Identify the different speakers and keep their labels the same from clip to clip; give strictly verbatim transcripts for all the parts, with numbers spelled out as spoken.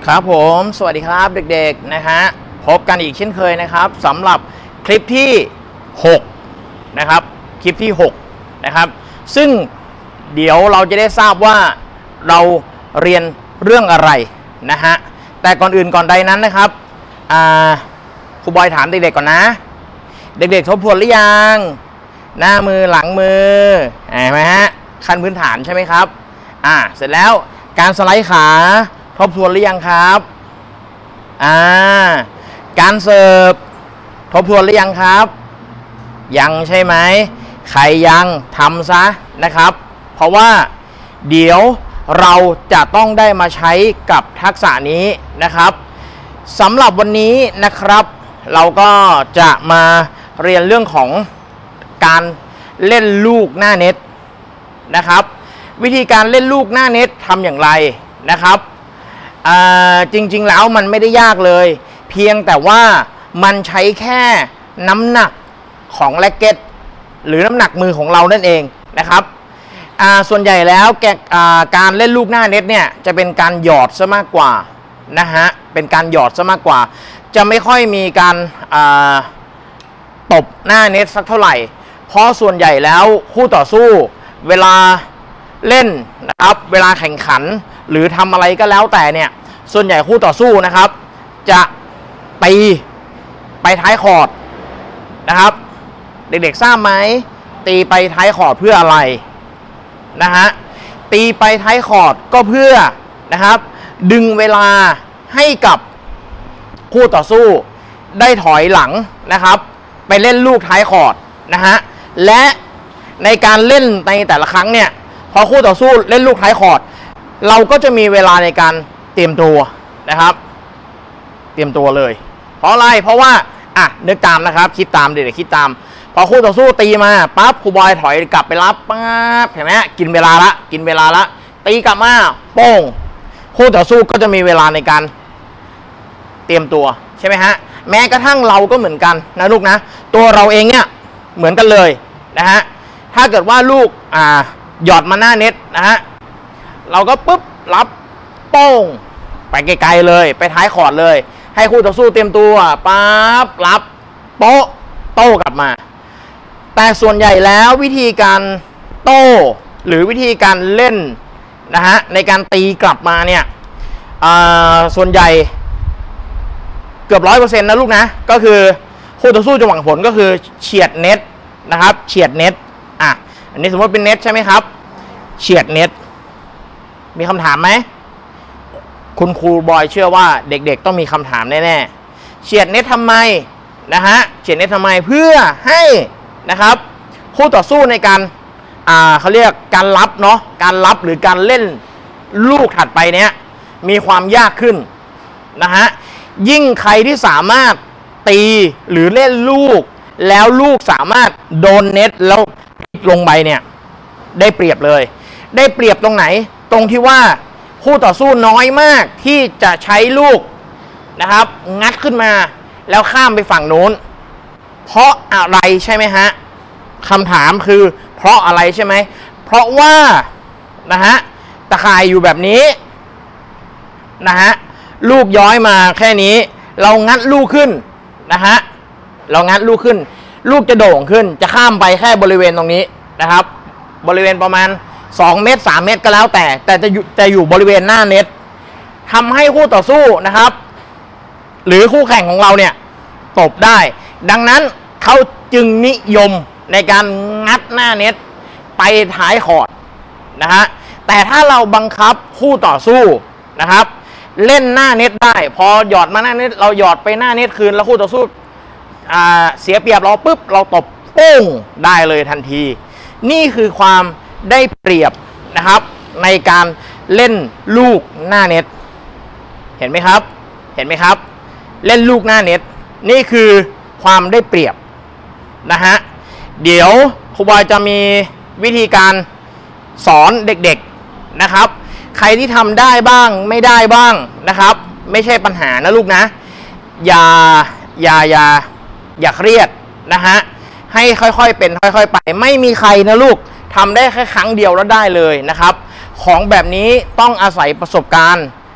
Speaker 1: ครับผมสวัสดีครับเด็กๆนะฮะพบกันอีกเช่นเคยนะครับสำหรับคลิปที่หกนะครับคลิปที่หกนะครับซึ่งเดี๋ยวเราจะได้ทราบว่าเราเรียนเรื่องอะไรนะฮะแต่ก่อนอื่นก่อนใดนั้นนะครับครูบอยถามเด็กๆก่อนนะเด็กๆทบทวนหรือยังหน้ามือหลังมือเห็นไหมฮะขั้นพื้นฐานใช่ไหมครับอ่าเสร็จแล้วการสไลด์ขาทบทวนหรือยังครับอ่าการเสิร์ฟทบทวนหรือยังครับยังใช่ไหมใครยังทำซะนะครับเพราะว่าเดี๋ยวเราจะต้องได้มาใช้กับทักษะนี้นะครับสำหรับวันนี้นะครับเราก็จะมาเรียนเรื่องของการเล่นลูกหน้าเน็ตนะครับวิธีการเล่นลูกหน้าเน็ตทำอย่างไรนะครับจริงๆแล้วมันไม่ได้ยากเลยเพียงแต่ว่ามันใช้แค่น้ำหนักของแร็คเก็ตหรือน้ำหนักมือของเรานั่นเองนะครับส่วนใหญ่แล้วแกการเล่นลูกหน้าเน็ตเนี่ยจะเป็นการหยอดซะมากกว่านะฮะเป็นการหยอดซะมากกว่าจะไม่ค่อยมีการตบหน้าเน็ตสักเท่าไหร่เพราะส่วนใหญ่แล้วคู่ต่อสู้เวลาเล่นนะครับเวลาแข่งขันหรือทำอะไรก็แล้วแต่เนี่ยส่วนใหญ่คู่ต่อสู้นะครับจะตีไปท้ายคอร์ดนะครับเด็กๆทราบไหมตีไปท้ายคอร์ดเพื่ออะไรนะฮะตีไปท้ายคอร์ดก็เพื่อนะครับดึงเวลาให้กับคู่ต่อสู้ได้ถอยหลังนะครับไปเล่นลูกท้ายคอร์ดนะฮะและในการเล่นในแต่ละครั้งเนี่ยพอคู่ต่อสู้เล่นลูกท้ายคอร์ดเราก็จะมีเวลาในการเตรียมตัวนะครับเตรียมตัวเลยเพราะอะไรเพราะว่าอ่ะนึกตามนะครับคิดตามเด็กๆคิดตามพอคู่ต่อสู้ตีมาปั๊บครูบอยถอยกลับไปรับปั๊บเห็นไหมกินเวลาละกินเวลาละตีกลับมาโป้งคู่ต่อสู้ก็จะมีเวลาในการเตรียมตัวใช่ไหมฮะแม้กระทั่งเราก็เหมือนกันนะลูกนะตัวเราเองเนี่ยเหมือนกันเลยนะฮะถ้าเกิดว่าลูกอ่าหยอดมาหน้าเน็ตนะฮะเราก็ปุ๊บรับโป้งไปไกลๆเลยไปท้ายคอร์ดเลยให้คู่ต่อสู้เตรียมตัวปั๊บรับโป๊ะโต้กลับมาแต่ส่วนใหญ่แล้ววิธีการโต้หรือวิธีการเล่นนะฮะในการตีกลับมาเนี่ยส่วนใหญ่เกือบร้อยเปอร์เซ็นต์นะลูกนะก็คือคู่ต่อสู้จะหวังผลก็คือเฉียดเน็ตนะครับเฉียดเน็ตอ่ะอันนี้สมมติเป็นเน็ตใช่ไหมครับเฉียดเน็ตมีคำถามไหมคุณครูบอยเชื่อว่าเด็กๆต้องมีคำถามแน่ๆเฉียดเน็ตทำไมนะฮะเฉียดเน็ตทำไมเพื่อให้นะครับคู่ต่อสู้ในการอ่าเขาเรียกการรับเนาะการรับหรือการเล่นลูกถัดไปเนี้ยมีความยากขึ้นนะฮะยิ่งใครที่สามารถตีหรือเล่นลูกแล้วลูกสามารถโดนเน็ตแล้วลงไปเนี่ยได้เปรียบเลยได้เปรียบตรงไหนตรงที่ว่าคู่ต่อสู้น้อยมากที่จะใช้ลูกนะครับงัดขึ้นมาแล้วข้ามไปฝั่งโน้นเพราะอะไรใช่ไหมฮะคำถามคือเพราะอะไรใช่ไหมเพราะว่านะฮะตะข่ายอยู่แบบนี้นะฮะลูกย้อยมาแค่นี้เรางัดลูกขึ้นนะฮะเรางัดลูกขึ้นลูกจะโด่งขึ้นจะข้ามไปแค่บริเวณตรงนี้นะครับบริเวณประมาณสองเมตรสามเมตรก็แล้วแต่แต่จะอยู่จะอยู่บริเวณหน้าเน็ตทำให้คู่ต่อสู้นะครับหรือคู่แข่งของเราเนี่ยตบได้ดังนั้นเขาจึงนิยมในการงัดหน้าเน็ตไปท้ายคอร์ดนะฮะแต่ถ้าเราบังคับคู่ต่อสู้นะครับเล่นหน้าเน็ตได้พอหยอดมาหน้าเน็ตเราหยอดไปหน้าเน็ตคืนแล้วคู่ต่อสู้อ่าเสียเปรียบเราปุ๊บเราตบโป้งได้เลยทันทีนี่คือความได้เปรียบนะครับในการเล่นลูกหน้าเน็ตเห็นไหมครับเห็นไหมครับเล่นลูกหน้าเน็ตนี่คือความได้เปรียบนะฮะเดี๋ยวครูบอยจะมีวิธีการสอนเด็กๆนะครับใครที่ทำได้บ้างไม่ได้บ้างนะครับไม่ใช่ปัญหานะลูกนะอย่าอย่าอย่าอย่าเครียดนะฮะให้ค่อยๆเป็นค่อยๆไปไม่มีใครนะลูกทำได้แค่ครั้งเดียวแล้วได้เลยนะครับของแบบนี้ต้องอาศัยประสบการณ์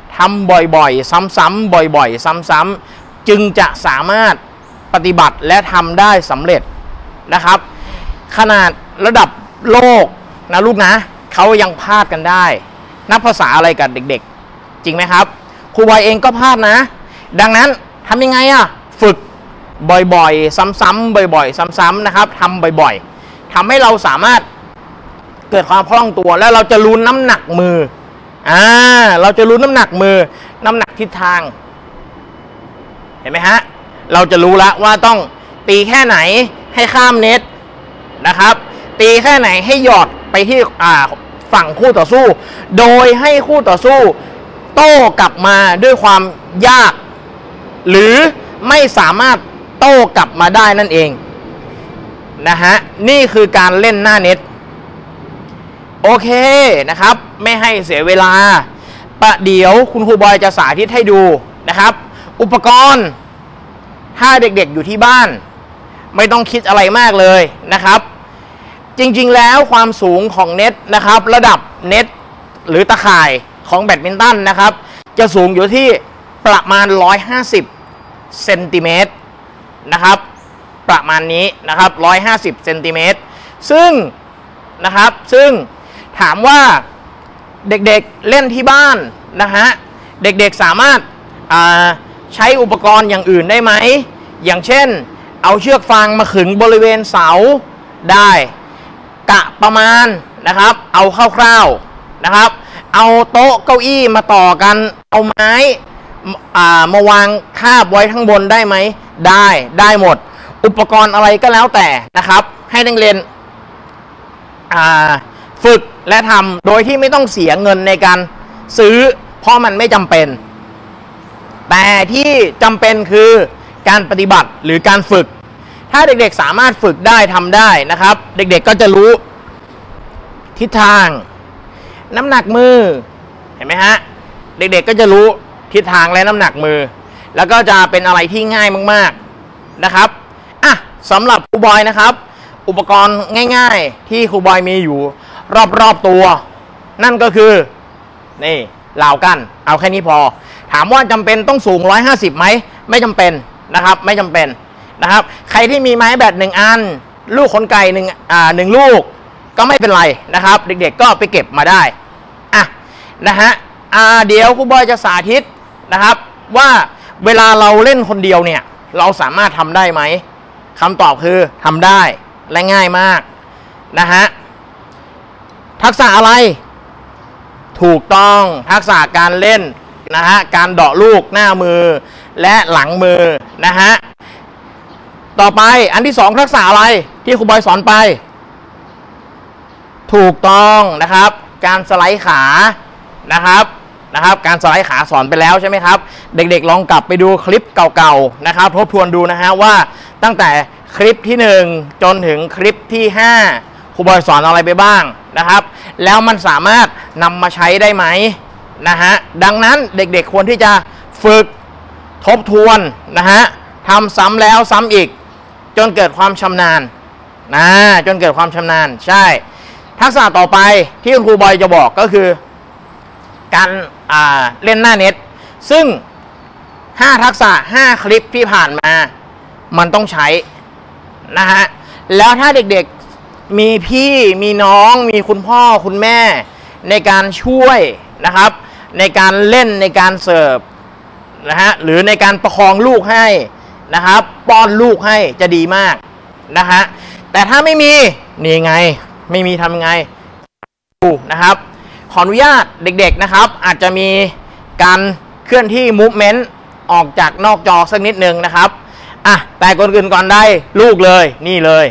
Speaker 1: ทำบ่อยๆซ้ำๆบ่อยๆซ้ำๆจึงจะสามารถปฏิบัติและทำได้สำเร็จนะครับขนาดระดับโลกนะลูกนะเขายังพลาดกันได้นับภาษาอะไรกับเด็กๆจริงไหมครับครูบอยเองก็พลาดนะดังนั้นทำยังไงอ่ะฝึกบ่อยๆซ้ำๆบ่อยๆซ้ำๆนะครับทำบ่อยๆทำให้เราสามารถเกิดความคล่องตัวแล้วเราจะรู้น้ำหนักมืออ่าเราจะรู้น้ำหนักมือน้ำหนักทิศทางเห็นไหมฮะเราจะรู้แล้วว่าต้องตีแค่ไหนให้ข้ามเน็ตนะครับตีแค่ไหนให้หยอดไปที่อ่าฝั่งคู่ต่อสู้โดยให้คู่ต่อสู้โต้กลับมาด้วยความยากหรือไม่สามารถโต้กลับมาได้นั่นเองนะฮะนี่คือการเล่นหน้าเน็ตโอเคนะครับไม่ให้เสียเวลาประเดี๋ยวคุณครูบอยจะสาธิตให้ดูนะครับอุปกรณ์ถ้าเด็กๆอยู่ที่บ้านไม่ต้องคิดอะไรมากเลยนะครับจริงๆแล้วความสูงของเน็ตนะครับระดับเน็ตหรือตะข่ายของแบดมินตันนะครับจะสูงอยู่ที่ประมาณหนึ่งร้อยห้าสิบเซนติเมตรนะครับประมาณนี้นะครับหนึ่งร้อยห้าสิบเซนติเมตรซึ่งนะครับซึ่งถามว่าเด็กๆเล่นที่บ้านนะฮะเด็กๆสามารถใช้อุปกรณ์อย่างอื่นได้ไหมอย่างเช่นเอาเชือกฟางมาขึงบริเวณเสาได้กะประมาณนะครับเอาคร่าวๆนะครับเอาโต๊ะเก้าอี้มาต่อกันเอาไม้มาวางคาบไว้ข้างบนได้ไหมได้ได้หมดอุปกรณ์อะไรก็แล้วแต่นะครับให้นักเรียนฝึกและทำโดยที่ไม่ต้องเสียเงินในการซื้อเพราะมันไม่จำเป็นแต่ที่จำเป็นคือการปฏิบัติหรือการฝึกถ้าเด็กๆสามารถฝึกได้ทำได้นะครับเด็กๆก็จะรู้ทิศทางน้ำหนักมือเห็นไหมฮะเด็กๆก็จะรู้ทิศทางและน้ำหนักมือแล้วก็จะเป็นอะไรที่ง่ายมากๆนะครับอ่ะสำหรับครูบอยนะครับอุปกรณ์ง่ายๆที่ครูบอยมีอยู่รอบๆตัวนั่นก็คือนี่ราวกั้นเอาแค่นี้พอถามว่าจำเป็นต้องสูงหนึ่งร้อยห้าสิบไหมไม่จำเป็นนะครับไม่จำเป็นนะครับใครที่มีไม้แบตหนึ่งอันลูกขนไก่หนึ่งอ่าหนึ่งลูกก็ไม่เป็นไรนะครับเด็กๆก็ไปเก็บมาได้อ่ะนะฮะอ่าเดี๋ยวครูบอยจะสาธิตนะครับว่าเวลาเราเล่นคนเดียวเนี่ยเราสามารถทำได้ไหมคำตอบคือทำได้และง่ายมากนะฮะทักษะอะไรถูกต้องทักษะการเล่นนะฮะการเดาะลูกหน้ามือและหลังมือนะฮะต่อไปอันที่สองทักษะอะไรที่ครูบอยสอนไปถูกต้องนะครับการสไลด์ขานะครับนะครับการสไลด์ขาสอนไปแล้วใช่ไหมครับเด็กๆลองกลับไปดูคลิปเก่าๆนะครับทบทวนดูนะฮะว่าตั้งแต่คลิปที่หนึ่งจนถึงคลิปที่ห้าครูบอยสอนอะไรไปบ้างนะครับแล้วมันสามารถนำมาใช้ได้ไหมนะฮะดังนั้นเด็กๆควรที่จะฝึกทบทวนนะฮะทำซ้ำแล้วซ้ำอีกจนเกิดความชำนาญนะจนเกิดความชำนาญใช่ทักษะต่อไปที่ครูบอยจะบอกก็คือการอ่าเล่นหน้าเน็ตซึ่งห้าทักษะห้าคลิปที่ผ่านมามันต้องใช้นะฮะแล้วถ้าเด็กๆมีพี่มีน้องมีคุณพ่อคุณแม่ในการช่วยนะครับในการเล่นในการเสิร์ฟนะฮะหรือในการประคองลูกให้นะครับป้อนลูกให้จะดีมากนะฮะแต่ถ้าไม่มีนี่ไงไม่มีทำไงนะครับขออนุญาตเด็กๆนะครับอาจจะมีการเคลื่อนที่ movement ออกจากนอกจอสักนิดนึงนะครับอ่ะแต่ก่อนอื่นก่อนได้ลูกเลยนี่เลย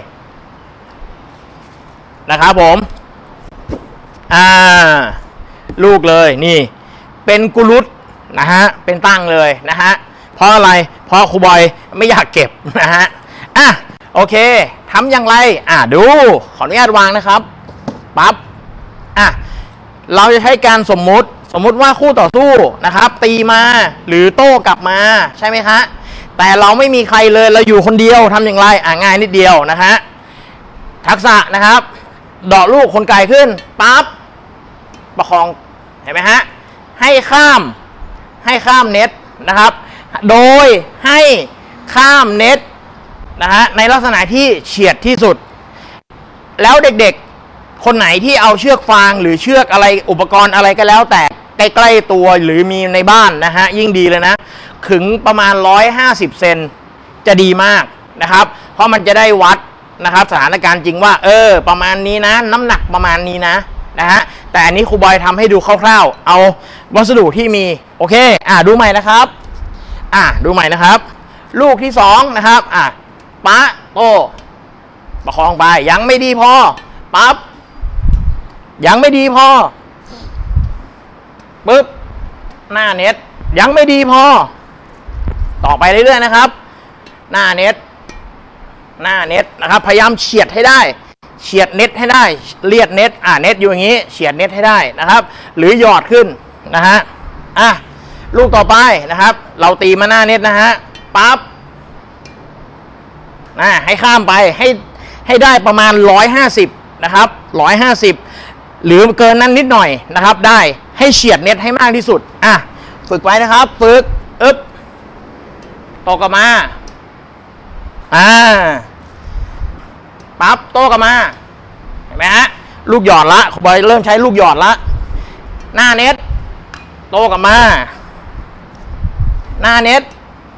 Speaker 1: นะครับผมอ่าลูกเลยนี่เป็นกุลุตนะฮะเป็นตั้งเลยนะฮะเพราะอะไรเพราะครูบอยไม่อยากเก็บนะฮะอ่ะโอเคทำอย่างไรอ่ะดูขออนุญาตวางนะครับปั๊บอ่ะเราจะใช้การสมมุติสมมุติว่าคู่ต่อสู้นะครับตีมาหรือโต้กลับมาใช่ไหมคะแต่เราไม่มีใครเลยเราอยู่คนเดียวทำอย่างไรอ่ะง่ายนิดเดียวนะฮะทักษะนะครับเดาะลูกคนไก่ขึ้นปั๊บประคองเห็นไหมฮะให้ข้ามให้ข้ามเน็ตนะครับโดยให้ข้ามเน็ตนะฮะในลักษณะที่เฉียดที่สุดแล้วเด็กๆคนไหนที่เอาเชือกฟางหรือเชือกอะไรอุปกรณ์อะไรก็แล้วแต่ใกล้ๆตัวหรือมีในบ้านนะฮะยิ่งดีเลยนะขึงประมาณหนึ่งร้อยห้าสิบเซนจะดีมากนะครับเพราะมันจะได้วัดนะครับสถานการณ์จริงว่าเออประมาณนี้นะน้ำหนักประมาณนี้นะนะฮะแต่อันนี้ครูบอยทำให้ดูคร่าวๆเอาวัสดุที่มีโอเคอ่ะดูใหม่นะครับอ่ะดูใหม่นะครับลูกที่สองนะครับอ่ะปะโตประคองไปยังไม่ดีพอปั๊บยังไม่ดีพอปึ๊บหน้าเน็ตยังไม่ดีพอต่อไปเรื่อยๆนะครับหน้าเน็ตหน้าเน็ตนะครับพยายามเฉียดให้ได้เฉียดเน็ตให้ได้เลียดเน็ตอ่าเน็ตอยู่อย่างนี้เฉียดเน็ตให้ได้นะครับหรือหยอดขึ้นนะฮะอ่ะลูกต่อไปนะครับเราตีมาหน้าเน็ตนะฮะปั๊บนะให้ข้ามไปให้ให้ได้ประมาณหนึ่งร้อยห้าสิบนะครับหนึ่งร้อยห้าสิบหรือเกินนั้นนิดหน่อยนะครับได้ให้เฉียดเน็ตให้มากที่สุดอ่ะฝึกไว้นะครับฝึกอึ๊บโตกลับมาอ่าปั๊บโตกลับมาเห็นไหมฮะลูกหยอดละบอยเริ่มใช้ลูกหยอดละหน้าเน็ตโตกลับมาหน้าเน็ต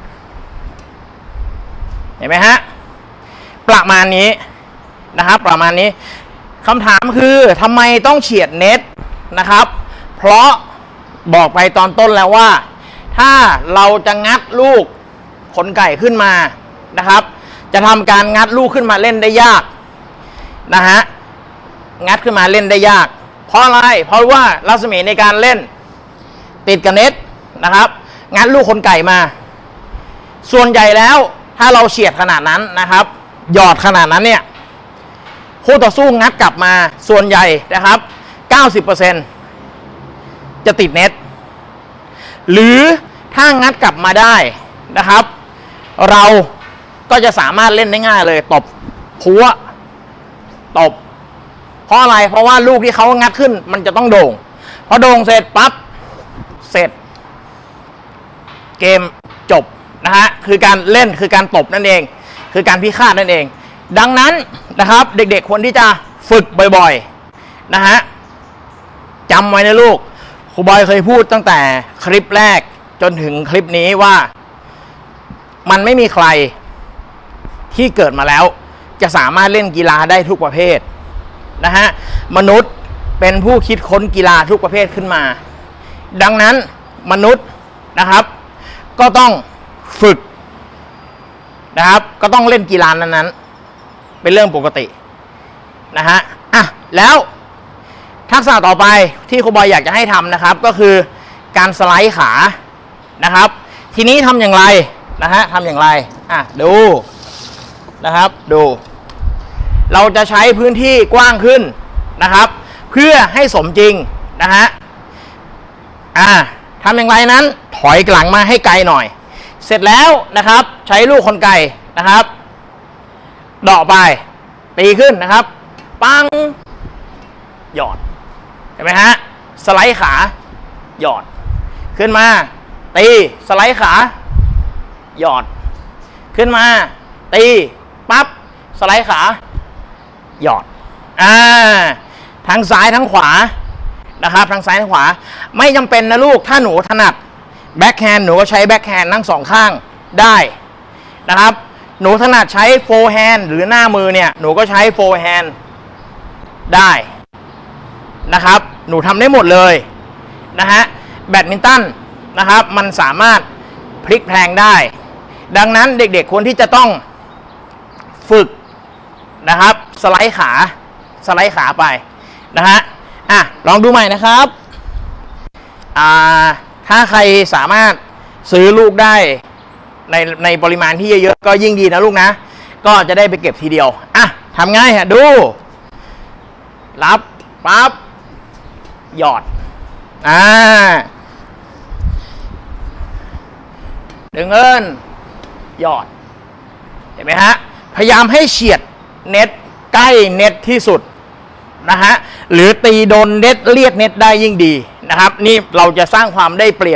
Speaker 1: เห็นไหมฮะประมาณนี้นะครับประมาณนี้คำถามคือทำไมต้องเฉียดเน็ตนะครับเพราะบอกไปตอนต้นแล้วว่าถ้าเราจะงัดลูกขนไก่ขึ้นมานะครับจะทำการงัดลูกขึ้นมาเล่นได้ยากนะฮะงัดขึ้นมาเล่นได้ยากเพราะอะไรเพราะว่ารัศมีในการเล่นติดกับเน็ตนะครับงัดลูกขนไก่มาส่วนใหญ่แล้วถ้าเราเฉียดขนาดนั้นนะครับหยอดขนาดนั้นเนี่ยคู่ต่อสู้งัดกลับมาส่วนใหญ่นะครับ เก้าสิบเปอร์เซ็นต์ จะติดเน็ตหรือถ้างัดกลับมาได้นะครับเราก็จะสามารถเล่นได้ง่ายเลยตบพัวตบเพราะอะไรเพราะว่าลูกที่เขางัดขึ้นมันจะต้องโด่งพอโด่งเสร็จปั๊บเสร็จเกมจบนะฮะคือการเล่นคือการตบนั่นเองคือการพิฆาตนั่นเองดังนั้นนะครับเด็กๆควรที่จะฝึกบ่อยๆนะฮะจำไว้นะลูกครูบอยเคยพูดตั้งแต่คลิปแรกจนถึงคลิปนี้ว่ามันไม่มีใครที่เกิดมาแล้วจะสามารถเล่นกีฬาได้ทุกประเภทนะฮะมนุษย์เป็นผู้คิดค้นกีฬาทุกประเภทขึ้นมาดังนั้นมนุษย์นะครับก็ต้องฝึกนะครับก็ต้องเล่นกีฬานั้นๆเป็นเรื่องปกตินะฮะอ่ะแล้วทักษะต่อไปที่ครูบอยอยากจะให้ทำนะครับก็คือการสไลด์ขานะครับทีนี้ทำอย่างไรนะฮะทำอย่างไรอ่ะดูนะครับดูเราจะใช้พื้นที่กว้างขึ้นนะครับเพื่อให้สมจริงนะฮะอ่าทำอย่างไรนั้นถอยหลังมาให้ไกลหน่อยเสร็จแล้วนะครับใช้ลูกขนไก่นะครับเดาะไปตีขึ้นนะครับปังหยอดเห็นไหมฮะสไลด์ขาหยอดขึ้นมาตีสไลด์ขาหยอดขึ้นมาตีปั๊บสไลด์ขาหยอดอ่าทั้งซ้ายทั้งขวานะครับทั้งซ้ายทั้งขวาไม่จำเป็นนะลูกถ้าหนูถนัดแบ็คแฮนด์หนูก็ใช้แบ็คแฮนด์ทั้งสองข้างได้นะครับหนูถนัดใช้โฟร์แฮนด์หรือหน้ามือเนี่ยหนูก็ใช้โฟร์แฮนด์ได้นะครับหนูทำได้หมดเลยนะฮะแบดมินตันนะครับมันสามารถพลิกแพลงได้ดังนั้นเด็กๆควรที่จะต้องฝึกนะครับสไลด์ขาสไลด์ขาไปนะฮะอ่ะลองดูใหม่นะครับอ่าถ้าใครสามารถซื้อลูกได้ในในปริมาณที่เยอะๆก็ยิ่งดีนะลูกนะก็จะได้ไปเก็บทีเดียวอ่ะทำง่ายฮะดูรับปั๊บหยอดอ่าดึงเอินหยอดเห็นไหมฮะพยายามให้เฉียดเน็ตใกล้เน็ตที่สุดนะฮะหรือตีโดนเน็ตเลียดเน็ตได้ยิ่งดีนะครับนี่เราจะสร้างความได้เปรียบ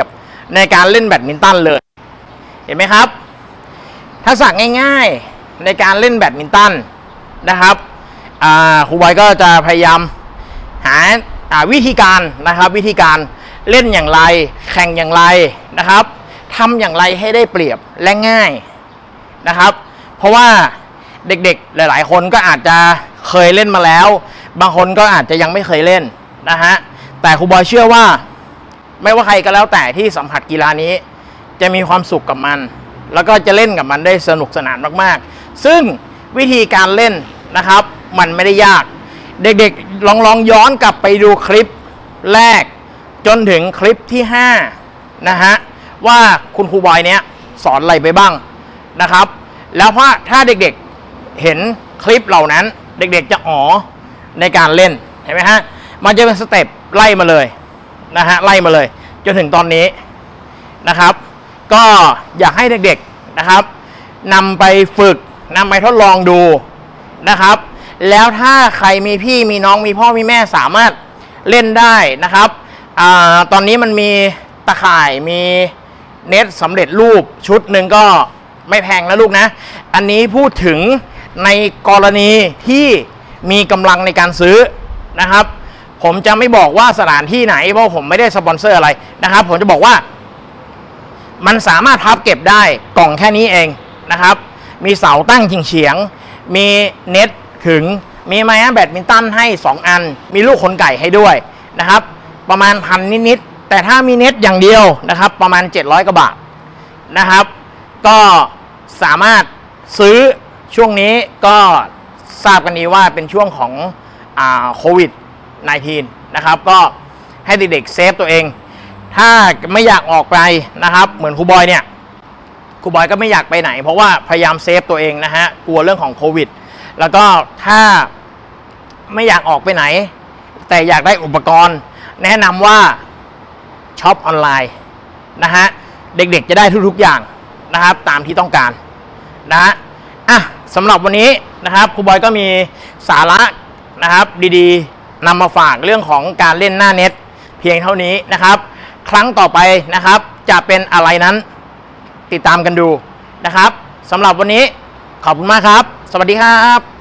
Speaker 1: ในการเล่นแบดมินตันเลยเห็นไหมครับทักษะง่ายๆในการเล่นแบดมินตันนะครับครูบอยก็จะพยายามหาวิธีการนะครับวิธีการเล่นอย่างไรแข่งอย่างไรนะครับทำอย่างไรให้ได้เปรียบและง่ายนะครับเพราะว่าเด็กๆหลายๆคนก็อาจจะเคยเล่นมาแล้วบางคนก็อาจจะยังไม่เคยเล่นนะฮะแต่ครูบอยเชื่อว่าไม่ว่าใครก็แล้วแต่ที่สัมผัสกีฬานี้จะมีความสุขกับมันแล้วก็จะเล่นกับมันได้สนุกสนานมากๆซึ่งวิธีการเล่นนะครับมันไม่ได้ยากเด็กๆลองลองย้อนกลับไปดูคลิปแรกจนถึงคลิปที่ห้านะฮะว่าคุณครูบอยเนี้ยสอนอะไรไปบ้างนะครับแล้วพอถ้าเด็กๆเห็นคลิปเหล่านั้นเด็กๆจะอ๋อในการเล่นเห็นไหมฮะมันจะเป็นสเต็ปไล่มาเลยนะฮะไล่มาเลยจนถึงตอนนี้นะครับก็อยากให้เด็กๆนะครับนำไปฝึกนำไปทดลองดูนะครับแล้วถ้าใครมีพี่มีน้องมีพ่อมีแม่สามารถเล่นได้นะครับอ่าตอนนี้มันมีตะข่ายมีเน็ตสำเร็จรูปชุดหนึ่งก็ไม่แพงนะลูกนะอันนี้พูดถึงในกรณีที่มีกำลังในการซื้อนะครับผมจะไม่บอกว่าสถานที่ไหนเพราะผมไม่ได้สปอนเซอร์อะไรนะครับผมจะบอกว่ามันสามารถพับเก็บได้กล่องแค่นี้เองนะครับมีเสาตั้งเฉียงๆมีเน็ตขึงมีไม้แบดมินตันให้สองอันมีลูกขนไก่ให้ด้วยนะครับประมาณพันนิดๆแต่ถ้ามีเน็ตอย่างเดียวนะครับประมาณเจ็ดร้อยกว่าบาทนะครับก็สามารถซื้อช่วงนี้ก็ทราบกันดีว่าเป็นช่วงของอ่าโควิด สิบเก้า นะครับก็ให้เด็กๆเซฟตัวเองถ้าไม่อยากออกไปนะครับเหมือนครูบอยเนี่ยครูบอยก็ไม่อยากไปไหนเพราะว่าพยายามเซฟตัวเองนะฮะกลัวเรื่องของโควิดแล้วก็ถ้าไม่อยากออกไปไหนแต่อยากได้อุปกรณ์แนะนำว่าช็อปออนไลน์นะฮะเด็กๆจะได้ทุกๆอย่างนะครับตามที่ต้องการนะฮะอ่ะสำหรับวันนี้นะครับครูบอยก็มีสาระนะครับดีๆนำมาฝากเรื่องของการเล่นหน้าเน็ตเพียงเท่านี้นะครับครั้งต่อไปนะครับจะเป็นอะไรนั้นติดตามกันดูนะครับสำหรับวันนี้ขอบคุณมากครับสวัสดีครับ